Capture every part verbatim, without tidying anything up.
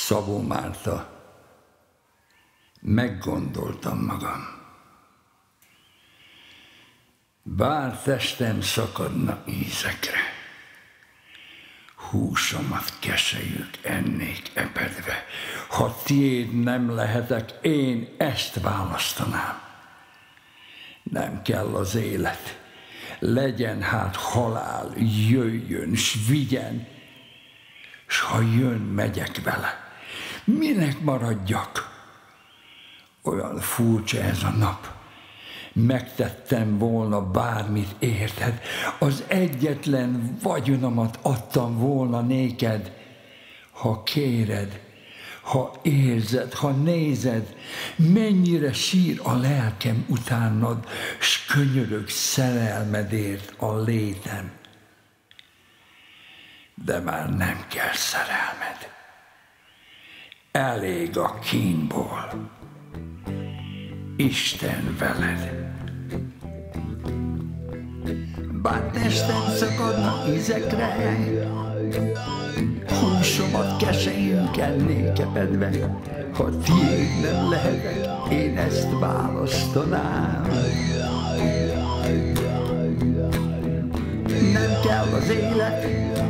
Szabó Márta. Meggondoltam magam. Bár testem szakadna ízekre, húsomat keselyük ennék epedve. Ha tiéd nem lehetek, én ezt választanám. Nem kell az élet, legyen hát halál, jöjjön, s vigyen, s ha jön, megyek vele. Minek maradjak? Olyan furcsa ez a nap. Megtettem volna bármit érted, az egyetlen vagyonomat adtam volna néked. Ha kéred, ha érzed, ha nézed, mennyire sír a lelkem utánad, s könyörög szerelmedért a létem. De már nem kell szerelmed. Elég a kínból. Isten veled. Bár testem szakadna ízekre, húsomat keseim kennék epedve. Ha tiéd nem lehetek, én ezt választanám. Nem kell az élet,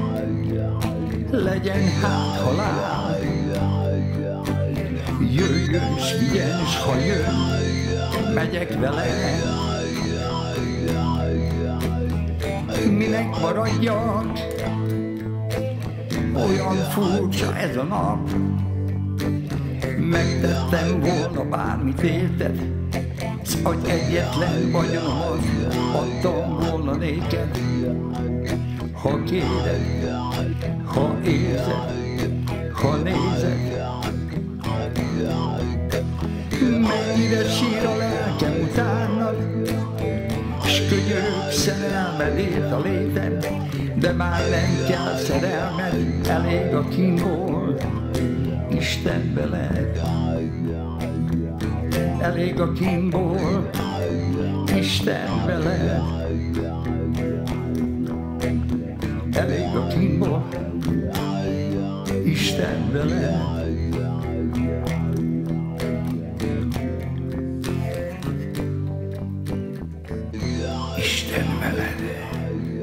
legyen hát halál. Jöjjön, s vigyen, s ha jön, megyek vele. Minek maradjak? Olyan furcsa ez a nap. Megtettem volna bármit érted, s hogy egyetlen vagyonomat adtam volna néked. Ha kéred, ha érzed, ha nézed, mennyire sír a lelkem utánad, s könyörög szerelmedért a létem. De már nem kell szerelmed, elég a kínból, Isten veled. Elég a kínból, Isten veled. Elég a kínból, Isten veled. Isten veled.